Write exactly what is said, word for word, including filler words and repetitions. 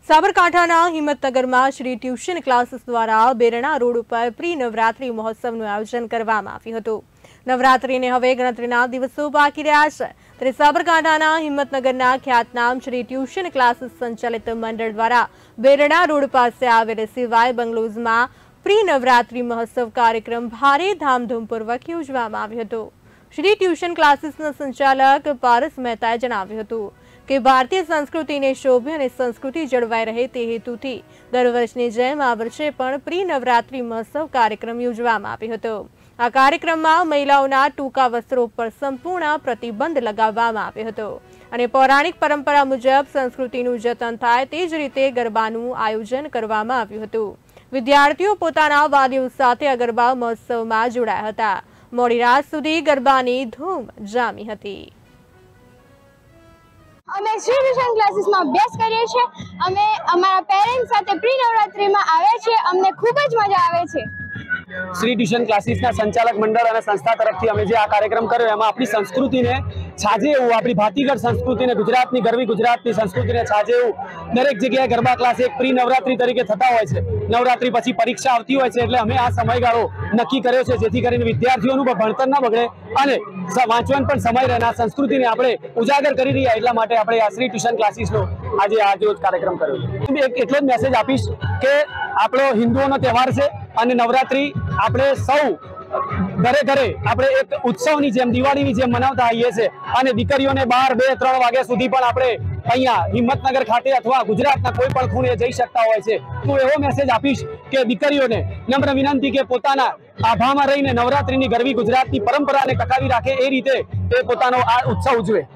સાબરકાંઠાના હિંમતનગરમાં Shri tuition classes દ્વારા Berna road ઉપર પ્રી નવરાત્રી મહોત્સવનું આયોજન કરવામાં આવ્યું હતું। નવરાત્રીને હવે ગણતરીના દિવસો બાકી રહ્યા છે, ત્યારે સાબરકાંઠાના હિંમતનગરના ખ્યાતનામ શ્રી ટ્યુશન ક્લાસીસ સંચાલિત મંડળ દ્વારા બેરણા રોડ પાસે આવેલ સિવાય બંગલોઝમાં પ્રી નવરાત્રી મહોત્સવ કાર્યક્રમ ભારે ધામધૂમપૂર્વક યોજવામાં આવ્યો હતો। શ્રી ટ્યુશન ક્લાસીસના સંચાલક પારસ મહેતાએ જણાવ્યું હતું કે ભારતીય સંસ્કૃતિને શોભે અને સંસ્કૃતિ જળવાઈ રહે તે હેતુથી દર વર્ષની જેમ આ વર્ષે પણ પ્રી નવરાત્રી મહોત્સવ કાર્યક્રમ યોજવામાં આવ્યો હતો। આ કાર્યક્રમમાં મહિલાઓના ટૂંકા વસ્ત્રો પર સંપૂર્ણ પ્રતિબંધ લગાવવામાં આવ્યો હતો અને પૌરાણિક પરંપરા મુજબ સંસ્કૃતિનું જતન થાય તે જ રીતે ગરબાનું આયોજન કરવામાં આવ્યું હતું। વિદ્યાર્થીઓ પોતાના વાલીઓ સાથે આ ગરબા મહોત્સવમાં જોડાયા હતા। મોડી રાત સુધી ગરબાની ધૂમ જામી હતી। અમે શ્રી ટ્યુશન ક્લાસીસમાં અભ્યાસ કરીએ છીએ। અમે અમારા પેરેન્ટ્સ સાથે પ્રી નવરાત્રીમાં આવ્યા છીએ। અમને ખૂબ જ મજા આવે છે। શ્રી ટ્યુશન ક્લાસીસના સંચાલક મંડળ અને સંસ્થા તરફથી અમે જે આ કાર્યક્રમ કર્યો એમાં આપણી સંસ્કૃતિને છાજે એવું, આપણી ભાતીગળ સંસ્કૃતિને, ગુજરાતની ગરવી ગુજરાતની સંસ્કૃતિને છાજે એવું દરેક જગ્યાએ ગરબા ક્લાસ એક પ્રી નવરાત્રી તરીકે થતા હોય છે। નવરાત્રી પછી પરીક્ષા આવતી હોય છે, એટલે અમે આ સમયગાળો નક્કી કર્યો છે જેથી કરીને વિદ્યાર્થીઓનું પણ ભણતર ન બગડે અને વાંચવાન પણ સમય રહે, આ સંસ્કૃતિને આપણે ઉજાગર કરી રહ્યા એટલા માટે આપણે આ શ્રી ટ્યુશન ક્લાસીસનો આજે આજે કાર્યક્રમ કર્યો છે। એટલો જ મેસેજ આપીશ કે આપણો હિન્દુઓનો તહેવાર છે અને નવરાત્રી આપણે સૌ ઘરે ઘરે આપણે એક ઉત્સવની જેમ, દિવાળીની જેમ મનાવતા આવીએ છીએ અને દીકરીઓને બાર બે ત્રણ વાગ્યા સુધી પણ આપણે અહીંયા હિંમતનગર ખાતે અથવા ગુજરાતના કોઈ પણ ખૂણે જઈ શકતા હોય છે। તો એવો મેસેજ આપીશ કે દીકરીઓને નમ્ર વિનંતી કે પોતાના આભામાં રહીને નવરાત્રીની ગરવી ગુજરાતની પરંપરાને ટકાવી રાખે એ રીતે એ પોતાનો આ ઉત્સવ ઉજવે।